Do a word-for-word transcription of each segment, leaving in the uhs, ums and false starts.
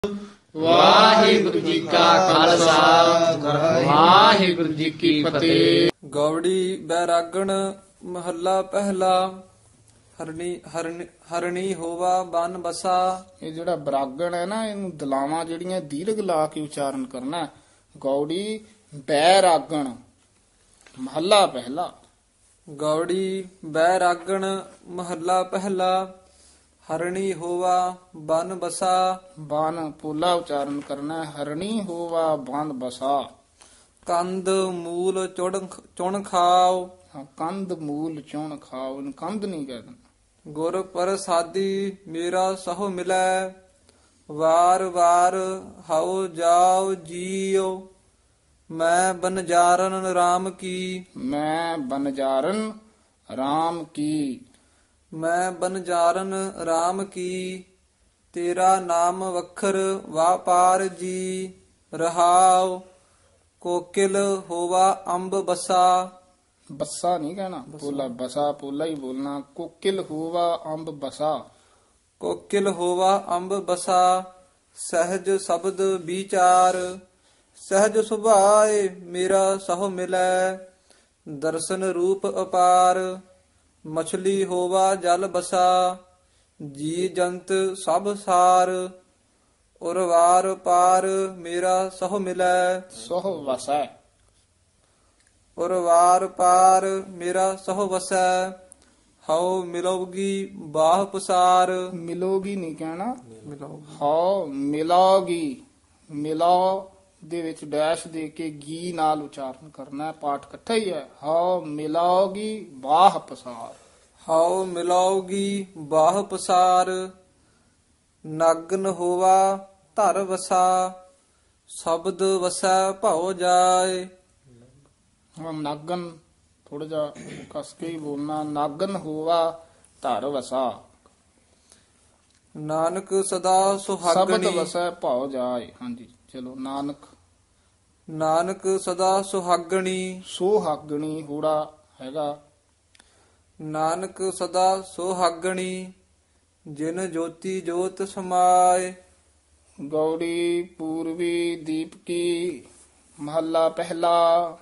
ਵਾਹਿਗੁਰੂ ਜੀ ਕਾ ਖਾਲਸਾ ਵਾਹਿਗੁਰੂ ਜੀ ਕੀ ਫਤਿਹ। ਗੌੜੀ ਬੈਰਾਗਣ ਮਹੱਲਾ ਪਹਿਲਾ। ਹਰਣੀ ਹਰਣੀ ਹਰਣੀ ਹੋਵਾ ਬਨ ਬਸਾ। ਇਹ ਜਿਹੜਾ ਬਰਾਗਣ ਹੈ ਨਾ, ਇਹਨੂੰ ਦਲਾਵਾਂ ਜਿਹੜੀਆਂ ਦੀਰਘ ਲਾ ਕੇ ਉਚਾਰਨ ਕਰਨਾ। ਗੌੜੀ ਬੈਰਾਗਣ ਮਹੱਲਾ ਪਹਿਲਾ। ਗੌੜੀ ਬੈਰਾਗਣ ਮਹੱਲਾ ਪਹਿਲਾ। ਹਰਣੀ ਹੋਵਾ ਬਨ ਬਸਾ। ਬਨ ਪੋਲਾ ਉਚਾਰਨ ਕਰਨਾ। ਹਰਣੀ ਹੋਵਾ ਬਨ ਬਸਾ। ਕੰਦ ਮੂਲ ਚੁਣ ਚੁਣ ਖਾਓ। ਹਾਂ, ਕੰਧ ਮੂਲ ਚੌਣ ਖਾਓ। ਇਹਨੂੰ ਕੰਧ ਨਹੀਂ ਕਹਿ ਦੇਣਾ। ਗੁਰ ਪ੍ਰਸਾਦੀ ਮੇਰਾ ਸਹੁ ਮਿਲੈ। ਵਾਰ ਵਾਰ ਹਉ ਜਾਓ ਜੀਓ। ਮੈਂ ਬਨਜਾਰਨ ਰਾਮ ਕੀ। ਮੈਂ ਬਨਜਾਰਨ ਰਾਮ ਕੀ। ਮੈਂ ਬਨਜਾਰਨ ਰਾਮ ਕੀ। ਤੇਰਾ ਨਾਮ ਵਖਰ ਵਾਪਾਰ ਜੀ। ਰਹਾਉ ਕੋਕਿਲ ਹੋਵਾ ਅੰਬ ਬਸਾ। ਬੱਸਾ ਨਹੀਂ ਕਹਿਣਾ, ਪੋਲਾ ਬਸਾ ਪੋਲਾ ਹੀ ਬੋਲਣਾ। ਕੋਕਿਲ ਹੋਵਾ ਅੰਬ ਬਸਾ। ਕੋਕਿਲ ਹੋਵਾ ਅੰਬ ਬਸਾ। ਸਹਿਜ ਸ਼ਬਦ ਵਿਚਾਰ। ਸਹਿਜ ਸੁਭਾਏ ਮੇਰਾ ਸਹੁ ਮਿਲੈ। ਦਰਸ਼ਨ ਰੂਪ ਅਪਾਰ। ਮਛਲੀ ਹੋਵਾ ਜਲ ਬਸਾ। ਜੀ ਜੰਤ ਸਭ ਸਾਰ। ਉਰਵਾਰ ਪਾਰ ਮੇਰਾ ਸਹੁ ਮਿਲੈ। ਸੋਹ ਵਸੈ। ਉਰਵਾਰ ਪਾਰ ਮੇਰਾ ਸਹੁ ਵਸੈ। ਹਉ ਮਿਲੋਗੀ ਬਾਹ ਪਸਾਰ। ਮਿਲੋਗੀ ਨਹੀਂ ਕਹਿਣਾ। ਮਿਲੋਗੀ ਹਾਂ ਮਿਲੋਗੀ। ਮਿਲੋ ਦੇ ਵਿੱਚ ਡੈਸ਼ ਦੇ ਕੇ ਗੀ ਨਾਲ ਉਚਾਰਨ ਕਰਨਾ ਹੈ। ਪਾਠ ਇਕੱਠਾ ਹੀ ਹੈ। ਹਾਂ ਮਿਲੋਗੀ ਬਾਹ ਪਸਾਰ। ਹਉ ਮਿਲਾਉਗੀ ਬਾਹ ਪਸਾਰ। ਨਗਨ ਹੋਵਾ ਧਰ ਵਸਾ। ਸ਼ਬਦ ਵਸੈ ਭਉ ਜਾਏ। ਹਾਂ ਨਾਗਨ ਥੋੜਾ ਜਿਹਾ ਕਸ ਕੇ ਹੀ ਬੋਲਣਾ। ਨਾਗਨ ਹੋਵਾ ਧਰ ਵਸਾ। ਨਾਨਕ ਸਦਾ ਸ਼ਬਦ ਸੁਹਾਗਣੀ। ਵਸੈ ਭਉ ਜਾਏ। ਹਾਂਜੀ ਚਲੋ। ਨਾਨਕ ਨਾਨਕ ਸਦਾ ਸੁਹਾਗਣੀ। ਸੋਹਾਗਣੀ ਹੋੜਾ ਹੈਗਾ। ਨਾਨਕ ਸਦਾ ਸੁਹਾਗਣੀ। ਜਿਨ ਜੋਤੀ ਜੋਤ ਸਮਾਏ। ਗੌੜੀ ਪੂਰਵੀ ਦੀਪਕੀ ਮਹੱਲਾ ਪਹਿਲਾ।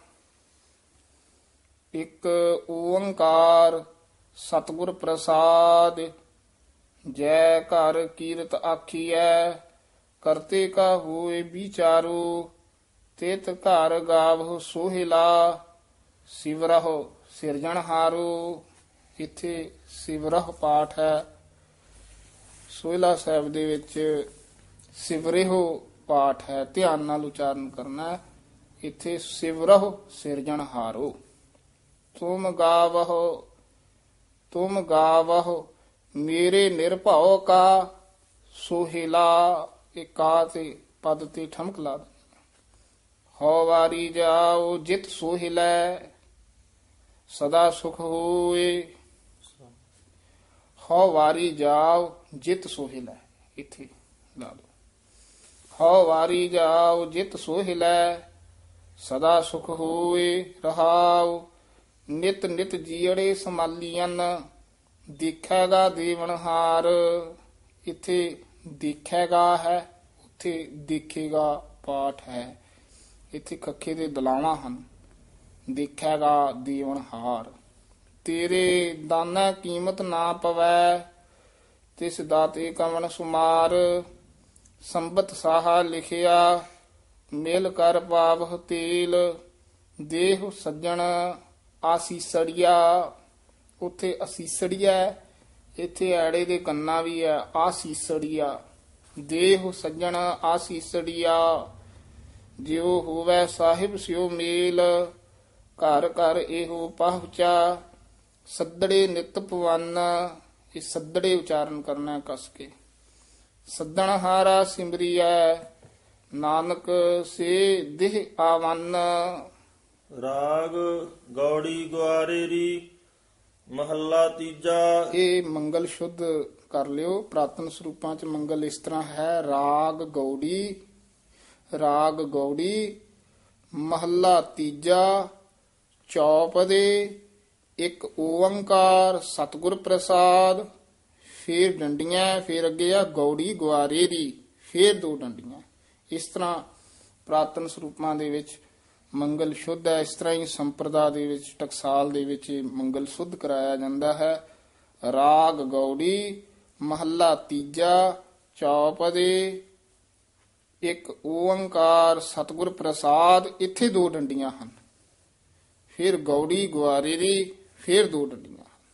ਇੱਕ ਓੰਕਾਰ ਸਤਿਗੁਰ ਪ੍ਰਸਾਦ। ਜੈ ਘਰ ਕੀਰਤ ਆਖੀਐ। ਕਰਤੇ ਕਾ ਹੋਏ ਵਿਚਾਰੋ। ਤਿਤ ਘਰ ਗਾਵਹੁ ਸੋਹਿਲਾ। ਸਿਵਰਹੁ ਸਿਰਜਣਹਾਰੋ। ਇੱਥੇ ਸਿਵਰਹ ਪਾਠ ਹੈ। ਸੋਹਿਲਾ ਸਾਹਿਬ ਦੇ ਵਿੱਚ ਸਿਵਰਿਹੁ ਪਾਠ ਹੈ। ਧਿਆਨ ਨਾਲ ਉਚਾਰਨ ਕਰਨਾ ਹੈ। ਇੱਥੇ ਸਿਵਰਹੁ ਸਿਰਜਣਹਾਰੋ। ਤੁਮ ਗਾਵਹੁ ਤੁਮ ਗਾਵਹੁ ਮੇਰੇ ਨਿਰਭਉ ਕਾ ਸੋਹਿਲਾ। ਇਹ ਕਾ ਤੇ ਪਦ ਤੇ ਠਮਕ ਲਾ ਦੇ। ਹਉ ਵਾਰੀ ਜਾਓ ਜਿਤ ਸੋਹਿਲੈ। ਸਦਾ ਸੁਖ ਹੋਏ। ਹਉ ਵਾਰੀ ਜਾਓ ਜਿਤ ਸੋਹਿਲੈ। ਇੱਥੇ ਲਾ ਲਓ। ਹਉ ਵਾਰੀ ਜਾਓ ਜਿਤ ਸੋਹਿਲੈ। ਸਦਾ ਸੁਖ ਹੋਏ। ਰਹਾਉ ਨਿਤ ਨਿਤ ਜੀੜੇ ਸਮਾਲੀਆਂ। ਦੇਖੈਗਾ ਦੇਵਨਹਾਰ। ਇੱਥੇ ਦੇਖੈਗਾ ਹੈ, ਉੱਥੇ ਦੇਖੇਗਾ ਪਾਠ ਹੈ। ਇੱਥੇ ਖੱਖੇ ਦੇ ਦਲਾਵਾਂ ਹਨ। ਦੇਖੈਗਾ ਦੇਵਨਹਾਰ। ਤੇਰੇ ਦਾਨਾ ਕੀਮਤ ਨਾ ਪਵੈ। ਤਿਸ ਦਾਤੇ ਕਵਣ ਸੁਮਾਰ। ਸੰਬਤ ਸਾਹਾ ਲਿਖਿਆ ਮਿਲ ਕਰ ਪਾਵਹੁ ਤੇਲ। ਦੇਹ ਸੱਜਣ ਆਸੀਸੜੀਆ। ਉੱਥੇ ਅਸੀਸੜੀਆ। ਇੱਥੇ ਐੜੇ ਦੇ ਕੰਨਾ ਵੀ ਹੈ। ਆਸੀਸੜੀਆ। ਦੇਹ ਸੱਜਣ ਆਸੀਸੜੀਆ। ਜਿਉ ਹੋਵੈ ਸਾਹਿਬ ਸਿਉ ਮੇਲ। ਘਰ ਘਰ ਇਹੋ ਪਹੁੰਚਾ। ਸੱਦੜੇ ਨਿਤ ਪਵਨ। ਇਹ ਸੱਦੜੇ ਉਚਾਰਨ ਕਰਨਾ ਹੈ ਕਸ ਕੇ। ਸੱਦਣ ਹਾਰਾ ਸਿਮਰੀਐ। ਨਾਨਕ ਸੇ ਦੇਹ ਆਵਨ। ਰਾਗ ਗੌੜੀ ਗੁਆਰੇਰੀ ਮਹੱਲਾ ਤੀਜਾ। ਇਹ ਮੰਗਲ ਸ਼ੁੱਧ ਕਰ ਲਿਓ। ਪ੍ਰਾਤਨ ਸਰੂਪਾਂ ਚ ਮੰਗਲ ਇਸ ਤਰ੍ਹਾਂ ਹੈ। ਰਾਗ ਗੌੜੀ ਰਾਗ ਗੌੜੀ ਮਹੱਲਾ ਤੀਜਾ। ਚੌਪਦੇ ਇੱਕ ਓੰਕਾਰ ਸਤਿਗੁਰ ਪ੍ਰਸਾਦ। ਫੇਰ ਡੰਡੀਆਂ। ਫੇਰ ਅੱਗੇ ਆ ਗੌੜੀ ਗੁਆਰੇ ਦੀ। ਫੇਰ ਦੋ ਡੰਡੀਆਂ। ਇਸ ਤਰ੍ਹਾਂ ਪ੍ਰਾਤਨ ਸਰੂਪਾਂ ਦੇ ਵਿੱਚ ਮੰਗਲ ਸ਼ੁੱਧ ਹੈ। ਇਸ ਤਰ੍ਹਾਂ ਹੀ ਸੰਪਰਦਾ ਦੇ ਵਿੱਚ ਟਕਸਾਲ ਦੇ ਵਿੱਚ ਇਹ ਮੰਗਲ ਸ਼ੁੱਧ ਕਰਾਇਆ ਜਾਂਦਾ ਹੈ। ਰਾਗ ਗੌੜੀ ਮਹੱਲਾ ਤੀਜਾ ਚੌਪਦੇ ਇੱਕ ਓੰਕਾਰ ਸਤਿਗੁਰ ਪ੍ਰਸਾਦ, ਇੱਥੇ ਦੋ ਡੰਡੀਆਂ ਹਨ। ਫਿਰ ਗੌੜੀ ਗੁਆਰੇ ਦੀ ਫਿਰ ਦੋ ਡੰਡੀਆਂ।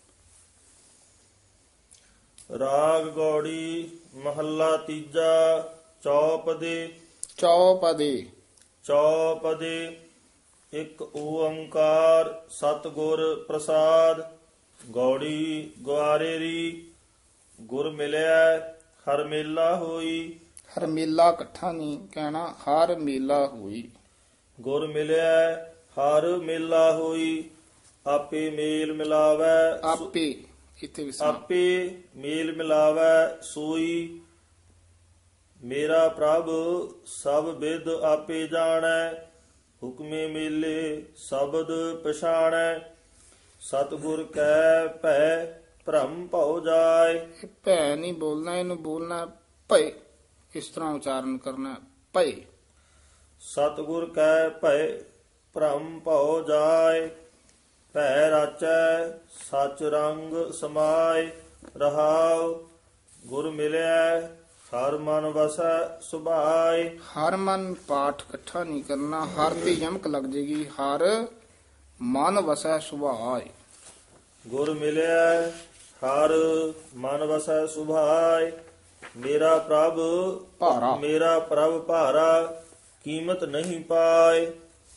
ਰਾਗ ਗੌੜੀ ਮਹੱਲਾ ਤੀਜਾ ਚੌਪਦੇ ਚੌਪਦੇ ਚੌਪਦੇ ਇੱਕ ਓੰਕਾਰ ਸਤਿਗੁਰ ਪ੍ਰਸਾਦ। ਗੌੜੀ ਗੁਆਰੇਰੀ ਗੁਰ ਮਿਲਿਆ ਹਰ ਮੇਲਾ ਹੋਈ। ਹਰ ਮੇਲਾ ਇਕੱਠਾ ਨਹੀਂ ਕਹਿਣਾ, ਹਰ ਮੇਲਾ ਹੋਈ। ਗੁਰ ਮਿਲਿਆ ਹਰ ਮੇਲਾ ਹੋਈ। ਆਪੇ ਮੇਲ ਮਿਲਾਵੈ ਸੋ- ਆਪੇ ਇੱਥੇ ਵਿਸਰਾਮ। ਆਪੇ ਮੇਲ ਮਿਲਾਵੈ ਸੋਈ। ਮੇਰਾ ਪ੍ਰਭ ਸਭ ਵਿਦ ਆਪੇ ਜਾਣੈ। ਹੁਕਮੇ ਮੇਲੇ ਸ਼ਬਦ ਪਛਾਣੈ। ਸਤਿਗੁਰ ਕੈ ਭੈ ਭ੍ਰਮ ਭਉ ਜਾਏ। ਇਹ ਭੈ ਨਹੀਂ ਬੋਲਣਾ, ਇਹਨੂੰ ਬੋਲਣਾ ਭੈ। ਇਸ ਤਰ੍ਹਾਂ ਉਚਾਰਨ ਕਰਨਾ ਭੈ। ਸਤਿਗੁਰ ਕੈ ਭੈ ਭ੍ਰਮ ਭਉ ਜਾਏ। ਭੈ ਰਾਚੈ ਸਚ ਰੰਗ ਸਮਾਏ। ਰਹਾਉ ਗੁਰ ਮਿਲਿਆ ਹਰ ਮਨ ਵਸੈ ਸੁਭਾਏ। ਹਰ ਮਨ ਪਾਠ ਇਕੱਠਾ ਨਹੀਂ ਕਰਨਾ, ਹਰ ਤੇ ਯਮਕ ਲੱਗ ਜੇਗੀ। ਹਰ ਮਨ ਵਸੈ ਸੁਭਾਏ। ਗੁਰ ਮਿਲਿਆ ਹਰ ਮਨ ਵਸੈ ਸੁਭਾਏ। ਮੇਰਾ ਪ੍ਰਭ ਭਾਰਾ। ਮੇਰਾ ਪ੍ਰਭ ਭਾਰਾ ਕੀਮਤ ਨਹੀਂ ਪਾਏ।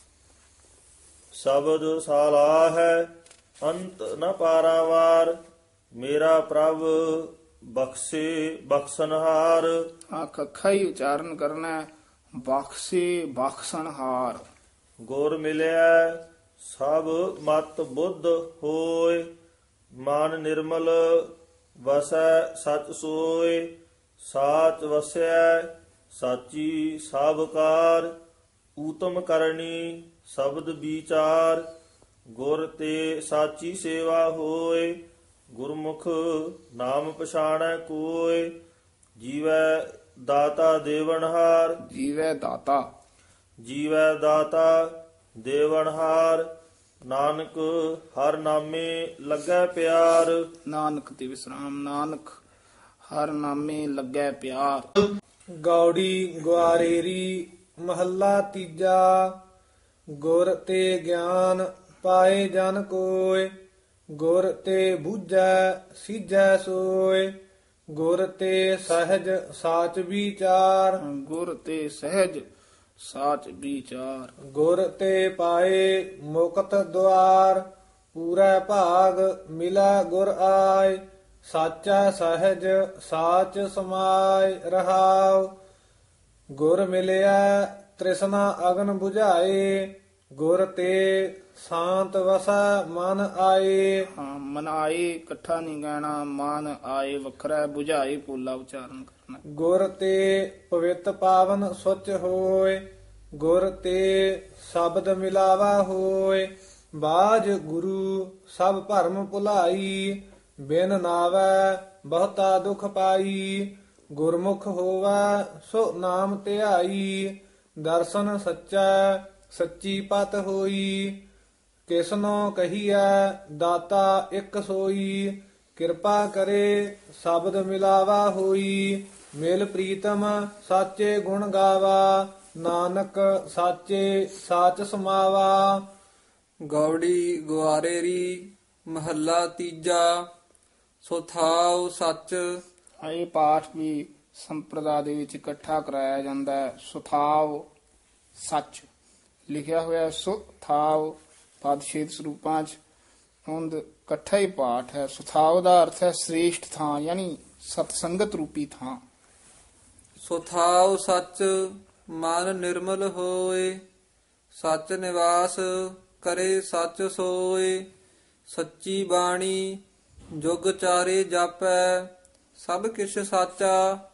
ਸ਼ਬਦ ਸਾਲਾ ਹੈ ਅੰਤ ਨ ਪਾਰਾਵਾਰ। ਮੇਰਾ ਪ੍ਰਭ ਬਖਸ਼ੇ ਬਖਸ਼ਨਹਾਰ। ਆ ਕੱਖਾ ਹੀ ਉਚਾਰਨ ਕਰਨਾ ਹੈ, ਬਖਸ਼ੇ ਬਖਸ਼ਣਹਾਰ। ਗੁਰ ਮਿਲਿਆ ਸਭ ਮਤ ਬੁੱਧ ਹੋਏ। ਮਨ ਨਿਰਮਲ ਵਸੈ ਸਚ ਸੋਏ। ਸਾਚ ਵਸਿਆ ਸਾਚੀ ਸਭ ਕਾਰ। ਊਤਮ ਕਰਨੀ ਸ਼ਬਦ ਵਿਚਾਰ। ਗੁਰ ਤੇ ਸਾਚੀ ਸੇਵਾ ਹੋਏ। ਗੁਰਮੁਖ ਨਾਮ ਪਛਾਣੈ ਕੋਇ। ਜੀਵੈ ਦਾਤਾ ਦੇਵਨਹਾਰ। ਜੀਵੈ ਦਾਤਾ ਜੀਵੈ ਦਾਤਾ ਦੇਵਨਹਾਰ। ਨਾਨਕ ਹਰ ਨਾਮੇ ਲੱਗੈ ਪਿਆਰ। ਨਾਨਕ ਤੇ ਵਿਸਰਾਮ। ਨਾਨਕ ਹਰ ਨਾਮੇ ਲੱਗੈ ਪਿਆਰ। ਗੌੜੀ ਗੁਆਰੇਰੀ ਮਹੱਲਾ ਤੀਜਾ। ਗੁਰ ਤੇ ਗਿਆਨ ਪਾਏ ਜਨ ਕੋਇ। ਗੁਰ ਤੇ ਬੂਝੈ ਸੀਝੈ ਸੋਇ। ਗੁਰ ਤੇ ਸਹਿਜ ਸਾਚ ਵਿਚਾਰ। ਗੁਰ ਤੇ ਸਹਿਜ ਸਾਚ ਵਿਚਾਰ। ਗੁਰ ਤੇ ਪਾਏ ਮੁਕਤ ਦੁਆਰ। ਪੂਰਾ ਭਾਗ ਮਿਲਾ ਗੁਰ ਆਏ। ਸਾਚਾ ਸਹਿਜ ਸਾਚ ਸਮਾਏ। ਰਹਾਉ ਗੁਰ ਮਿਲਿਆ ਤ੍ਰਿਸ਼ਨਾ ਅਗਨ 부ਝਾਏ। ਗੁਰ ਤੇ ਸ਼ਾਂਤ ਵਸੈ ਮਨ ਆਏ। ਹਾਂ, ਮਨ ਆਏ ਇਕੱਠਾ ਨਹੀਂ ਕਹਿਣਾ, ਮਨ ਆਏ ਵੱਖਰਾ, 부ਝਾਏ ਪੋਲਾ ਉਚਾਰਨ ਕਰਨਾ। ਗੁਰ ਤੇ ਪਵਿੱਤ ਪਾਵਨ ਸੁਚ ਹੋਏ। ਗੁਰ ਤੇ ਸ਼ਬਦ ਮਿਲਾਵਾ ਹੋਏ। ਬਾਜ ਗੁਰੂ ਸਭ ਭਰਮ ਭੁਲਾਈ। ਬਿਨ ਨਾਵੈ ਬਹੁਤਾ ਦੁਖ ਪਾਈ। ਗੁਰਮੁਖ ਹੋਵੈ ਸੋ ਨਾਮ ਧਿਆਈ। ਦਰਸ਼ਨ ਸੱਚਾ ਸੱਚੀ ਪਤ ਹੋਈ। ਕਿਸਨੋ ਕਹੀਐ ਦਾਤਾ ਇੱਕ ਸੋਈ। ਕਿਰਪਾ ਕਰੇ ਸ਼ਬਦ ਮਿਲਾਵਾ ਹੋਈ। ਮਿਲ ਪ੍ਰੀਤਮ ਸਾਚੇ ਗੁਣ ਗਾਵਾ। ਨਾਨਕ ਸਾਚੇ ਸਾਚ ਸਮਾਵਾ। ਗੌੜੀ ਗੁਆਰੇਰੀ ਮਹੱਲਾ ਤੀਜਾ। ਸੋ ਥਾਉ ਸੱਚ। ਇਹ ਪਾਠ ਵੀ ਸੰਪਰਦਾ ਦੇ ਵਿੱਚ ਇਕੱਠਾ ਕਰਾਇਆ ਜਾਂਦਾ ਹੈ। ਸੁਥਾਵ ਸੱਚ ਲਿਖਿਆ ਹੋਇਆ। ਸੁਥਾਵ ਪਦਛੇਦ ਸਰੂਪਾਂ ਚ ਹੁੰਦ ਇਕੱਠਾ ਹੀ ਪਾਠ ਹੈ। ਸੁਥਾਵ ਦਾ ਅਰਥ ਹੈ ਸ੍ਰੇਸ਼ਟ ਥਾਂ, ਯਾਨੀ ਸਤਸੰਗਤ ਰੂਪੀ ਥਾਂ। ਸੋ ਥਾਉ ਸੱਚ ਮਨ ਨਿਰਮਲ ਹੋਏ। ਸੱਚ ਨਿਵਾਸ ਕਰੇ ਸੱਚ ਸੋਏ। ਸੱਚੀ ਬਾਣੀ ਜੁਗ ਚਾਰੇ ਜਾਪੈ। ਸਭ ਕਿਛ ਸਾਚਾ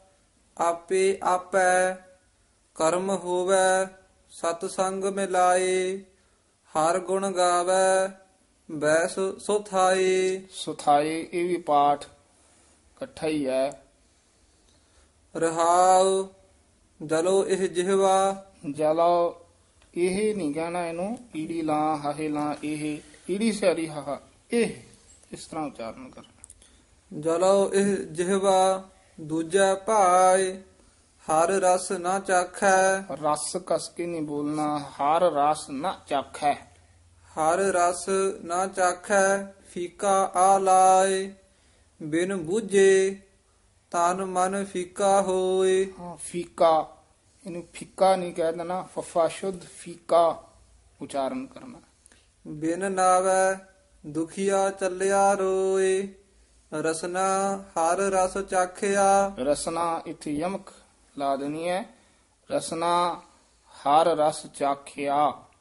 ਆਪੇ ਆਪੈ। ਕਰਮ ਹੋਵੈ ਸਤ ਸੰਗ ਮਿਲਾਏ। ਹਰ ਗੁਣ ਗਾਵੈ ਬੈਸ ਸੋ ਥਾਏ। ਸੁਥਾਏ ਇਹ ਵੀ ਪਾਠ ਇਕੱਠਾ ਹੀ ਹੈ। ਰਹਾਉ ਜਲੋ ਇਹ ਜਿਹਵਾ ਜਲੋ ਇਹ ਨਹੀਂ ਕਹਿਣਾ, ਇਹਨੂੰ ਈੜੀ ਲਾਂ ਹਾਹੇ ਲਾਂ ਇਹ, ਈੜੀ ਸਿਆਰੀ ਹਾਹਾ ਇਹ, ਇਸ ਤਰ੍ਹਾਂ ਉਚਾਰਨ ਕਰਨਾ। ਜਲੋ ਇਹ ਜਿਹਵਾ ਦੂਜਾ ਭਾਏ, ਹਰ ਰਸ ਨਾ ਚਾਖੈ। ਰਸ ਕਸ ਕੇ ਨਹੀਂ ਬੋਲਣਾ, ਹਰ ਰਸ ਨਾ ਚਾਖੈ। ਹਰ ਰਸ ਨਾ ਚਾਖੈ ਫੀਕਾ ਆ ਲਾਏ, ਬਿਨ ਬੂਝੇ ਤਨ ਮਨ ਫੀਕਾ ਹੋਏ। ਹਾਂ, ਫੀਕਾ, ਇਹਨੂੰ ਫਿੱਕਾ ਨਹੀਂ ਕਹਿ ਦੇਣਾ, ਫੱਫਾ ਸ਼ੁੱਧ ਫੀਕਾ ਉਚਾਰਨ ਕਰਨਾ। ਬਿਨ ਨਾਵੈ ਦੁਖੀਆ ਚੱਲਿਆ ਰੋਏ, ਰਸਨਾ ਹਰ ਰਸ ਚਾਖਿਆ। ਰਸਨਾ ਇੱਥੇ ਯਮਕ ਲਾ ਦੇਣੀ ਹੈ, ਰਸਨਾ ਹਰ ਰਸ ਚਾਖਿਆ।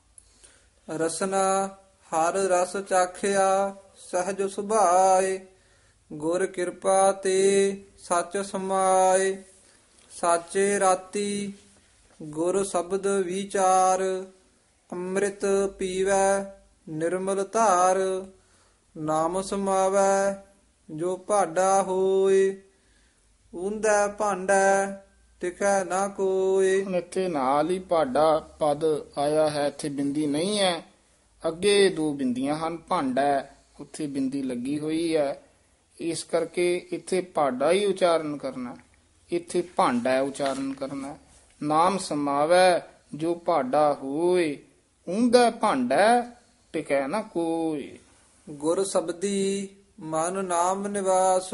ਰਸਨਾ ਹਰ ਰਸ ਚਾਖਿਆ ਸਹਿਜ ਸੁਭਾਏ, ਗੁਰ ਕਿਰਪਾ ਤੇ ਸੱਚ ਸਮਾਏ। ਸਾਚੇ ਰਾਤੀ ਗੁਰ ਸ਼ਬਦ ਵਿਚਾਰ, ਅੰਮ੍ਰਿਤ ਪੀਵੈ ਨਿਰਮਲ ਧਾਰ। ਨਾਮ ਸਮਾਵੈ ਜੋ ਭਾਡਾ ਹੋਏ, ਉਂਦੈ ਭਾਂਡੈ ਟਿਕੈ ਨਾ ਕੋਏ। ਹੁਣ ਇੱਥੇ ਨਾਲ ਹੀ ਭਾਡਾ ਪਦ ਆਇਆ ਹੈ, ਇੱਥੇ ਬਿੰਦੀ ਨਹੀਂ ਹੈ। ਅੱਗੇ ਦੋ ਬਿੰਦੀਆਂ ਹਨ, ਭਾਂਡਾ ਉੱਥੇ ਬਿੰਦੀ ਲੱਗੀ ਹੋਈ ਹੈ, ਇਸ ਕਰਕੇ ਇੱਥੇ ਭਾਡਾ ਹੀ ਉਚਾਰਨ ਕਰਨਾ, ਇੱਥੇ ਭਾਂਡਾ ਉਚਾਰਨ ਕਰਨਾ। ਨਾਮ ਸਮਾਵੈ ਜੋ ਭਾਡਾ ਹੋਏ, ਉਂਦਾ ਭਾਂਡਾ ਟਿਕੈ ਨਾ ਕੋਈ। ਗੁਰ ਸ਼ਬਦੀ ਮਨ ਨਾਮ ਨਿਵਾਸ,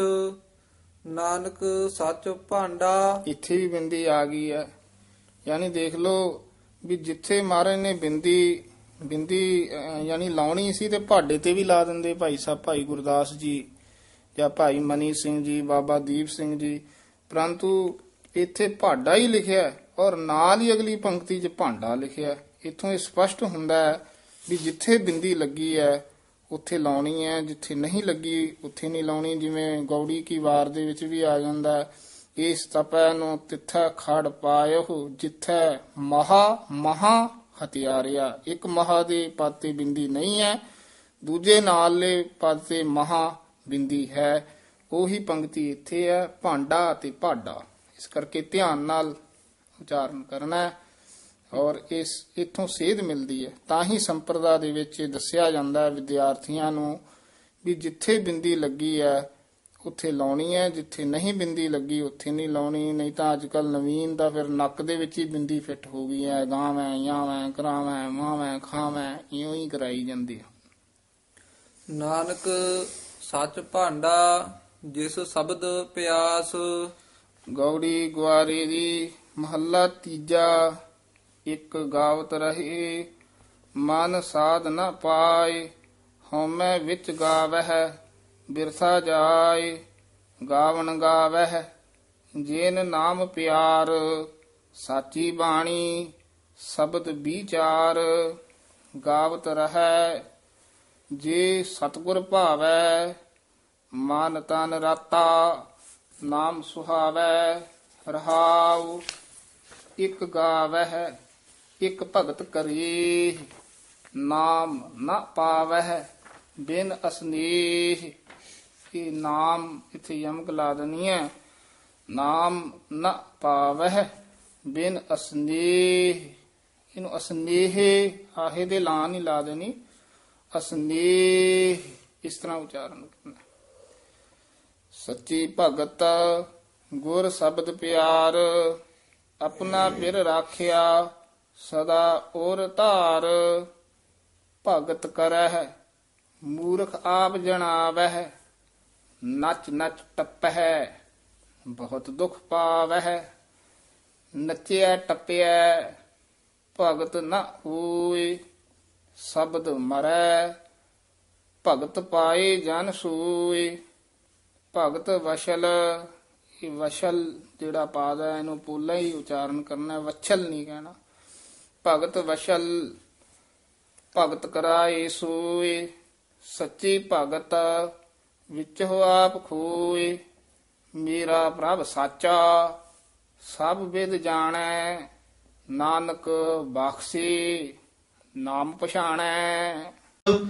ਨਾਨਕ ਸੱਚ ਭਾਂਡਾ। ਇੱਥੇ ਵੀ ਬਿੰਦੀ ਆ ਗਈ ਹੈ, ਯਾਨੀ ਦੇਖ ਲਓ ਵੀ ਜਿੱਥੇ ਮਹਾਰਾਜ ਨੇ ਬਿੰਦੀ ਬਿੰਦੀ ਅਹ, ਯਾਨੀ ਲਾਉਣੀ ਸੀ ਤੇ ਭਾਡੇ ਤੇ ਵੀ ਲਾ ਦਿੰਦੇ ਭਾਈ ਸਾਹਿਬ, ਭਾਈ ਗੁਰਦਾਸ ਜੀ ਜਾਂ ਭਾਈ ਮਨੀ ਸਿੰਘ ਜੀ, ਬਾਬਾ ਦੀਪ ਸਿੰਘ ਜੀ, ਪਰੰਤੂ ਇੱਥੇ ਭਾਡਾ ਹੀ ਲਿਖਿਆ ਔਰ ਨਾਲ ਹੀ ਅਗਲੀ ਪੰਕਤੀ 'ਚ ਭਾਂਡਾ ਲਿਖਿਆ। ਇੱਥੋਂ ਇਹ ਸਪਸ਼ਟ ਹੁੰਦਾ ਹੈ ਵੀ ਜਿੱਥੇ ਬਿੰਦੀ ਲੱਗੀ ਹੈ ਉੱਥੇ ਲਾਉਣੀ ਹੈ, ਜਿੱਥੇ ਨਹੀਂ ਲੱਗੀ ਉੱਥੇ ਨਹੀਂ ਲਾਉਣੀ। ਜਿਵੇਂ ਗੌੜੀ ਕੀ ਵਾਰ ਦੇ ਵਿੱਚ ਵੀ ਆ ਜਾਂਦਾ, ਇਸ ਤਪੈ ਨੂੰ ਤਿੱਥੈ ਖੜ ਪਾਇਓ, ਜਿੱਥੈ ਮਹਾ ਮਹਾ ਹਥਿਆਰਿਆ। ਇੱਕ ਮਹਾ ਦੇ ਪਦ ਤੇ ਬਿੰਦੀ ਨਹੀਂ ਹੈ, ਦੂਜੇ ਨਾਲੇ ਪਦ ਤੇ ਮਹਾ ਬਿੰਦੀ ਹੈ। ਉਹੀ ਪੰਕਤੀ ਇੱਥੇ ਹੈ, ਭਾਂਡਾ ਤੇ ਭਾਡਾ। ਇਸ ਕਰਕੇ ਧਿਆਨ ਨਾਲ ਉਚਾਰਨ ਕਰਨਾ ਹੈ ਔਰ ਇਸ ਇਥੋਂ ਸੇਧ ਮਿਲਦੀ ਹੈ। ਤਾਂ ਹੀ ਸੰਪਰਦਾ ਦੇ ਵਿੱਚ ਦੱਸਿਆ ਜਾਂਦਾ ਹੈ ਵਿਦਿਆਰਥੀਆਂ ਨੂੰ ਵੀ ਜਿੱਥੇ ਬਿੰਦੀ ਲੱਗੀ ਹੈ ਉੱਥੇ ਲਾਉਣੀ ਹੈ, ਜਿੱਥੇ ਨਹੀਂ ਬਿੰਦੀ ਲੱਗੀ ਉੱਥੇ ਨਹੀਂ ਲਾਉਣੀ। ਨਹੀਂ ਤਾਂ ਅੱਜ ਕੱਲ ਨਵੀਨ ਦਾ ਫਿਰ ਨੱਕ ਦੇ ਵਿੱਚ ਹੀ ਬਿੰਦੀ ਫਿੱਟ ਹੋ ਗਈ ਹੈ, ਗਾਵੈਂ ਯਾਵੈਂ ਕਰਾਵੈਂ ਮਾਵੈਂ ਖਾਵੈਂ ਇਉਂ ਹੀ ਕਰਾਈ ਜਾਂਦੀ ਹੈ। ਨਾਨਕ ਸੱਚ ਭਾਂਡਾ ਜਿਸ ਸ਼ਬਦ ਪਿਆਸ। ਗੌੜੀ ਗੁਆਰੇ ਦੀ ਮਹੱਲਾ ਤੀਜਾ। ਇੱਕ ਗਾਵਤ ਰਹੇ ਮਨ ਸਾਧ ਨ ਪਾਏ, ਹਉਮੈ ਵਿੱਚ ਗਾਵਹਿ ਬਿਰਥਾ ਜਾਏ। ਗਾਵਣ ਗਾਵਹਿ ਜੇਨ ਨਾਮ ਪਿਆਰ, ਸਾਚੀ ਬਾਣੀ ਸ਼ਬਦ ਵਿਚਾਰ। ਗਾਵਤ ਰਹੈ ਜੇ ਸਤਿਗੁਰ ਭਾਵੈ, ਮਨ ਤਨ ਰਾਤਾ ਨਾਮ ਸੁਹਾਵੈ। ਰਹਾਉ ਇੱਕ ਗਾਵਹਿ ਇੱਕ ਭਗਤ ਕਰੇ, ਨਾਮ ਨਾ ਪਾਵਹਿ ਬਿਨ ਅਸਨੇਹ। ਇਹ ਨਾਮ ਇੱਥੇ ਯਮਕ ਲਾ ਦੇਣੀ ਹੈ, ਨਾਮ ਨਾ ਪਾਵਹਿ ਬਿਨ ਅਸਨੇਹ। ਇਹਨੂੰ ਅਸਨੇਹ ਆਹੇ ਦੇ ਲਾਂ ਨਹੀਂ ਲਾ ਦੇਣੀ, ਅਸਨੇਹ ਇਸ ਤਰ੍ਹਾਂ ਉਚਾਰਨ ਕਰਨਾ। ਸੱਚੀ ਭਗਤ ਗੁਰ ਸ਼ਬਦ ਪਿਆਰ, ਆਪਣਾ ਪਿਰ ਰਾਖਿਆ ਸਦਾ ਔਰ ਧਾਰ। ਭਗਤ ਕਰਹਿ ਮੂਰਖ ਆਪ ਜਣਾਵਹਿ, ਨਚ ਨਚ ਟੱਪਹਿ ਬਹੁਤ ਦੁਖ ਪਾਵਹਿ। ਨਚਿਆ ਟੱਪਿਆ ਭਗਤ ਨ ਹੋਏ, ਸ਼ਬਦ ਮਰੈ ਭਗਤ ਪਾਏ ਜਨ ਸੋਏ। ਭਗਤ ਵਸ਼ਲ, ਇਹ ਵਸ਼ਲ ਜਿਹੜਾ ਪਾਦ ਹੈ ਇਹਨੂੰ ਪੋਲਾ ਹੀ ਉਚਾਰਨ ਕਰਨਾ, ਵਛਲ ਨਹੀਂ ਕਹਿਣਾ। ਭਗਤ ਵਸ਼ਲ ਭਗਤ ਕਰਾਏ ਸੋਏ, ਸੱਚੀ ਭਗਤ ਵਿੱਚ ਹੋ ਆਪ ਖੋਏ। ਮੇਰਾ ਪ੍ਰਭ ਸਾਚਾ ਸਭ ਵਿਦ ਜਾਣੈ, ਨਾਨਕ ਬਖਸ਼ੇ ਨਾਮ ਪਛਾਣੈ।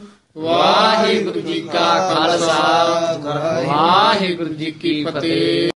ਵਾਹਿਗੁਰੂ ਜੀ ਕਾ ਖਾਲਸਾ ਵਾਹਿਗੁਰੂ ਜੀ ਕੀ ਫਤਿਹ।